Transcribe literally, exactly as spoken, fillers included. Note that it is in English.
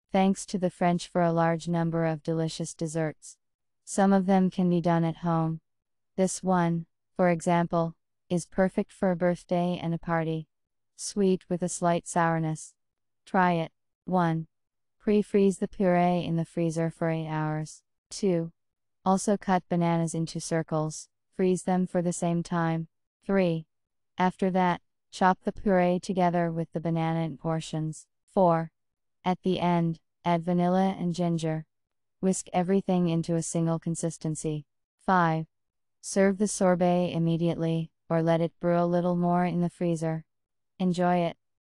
Thanks to the French for a large number of delicious desserts. Some of them can be done at home. This one, for example, is perfect for a birthday and a party. Sweet with a slight sourness. Try it. one. Pre-freeze the puree in the freezer for eight hours. two. Also cut bananas into circles, freeze them for the same time. three. After that, chop the puree together with the banana in portions. four. At the end, add vanilla and ginger. Whisk everything into a single consistency. five. Serve the sorbet immediately, or let it brew a little more in the freezer. Enjoy it.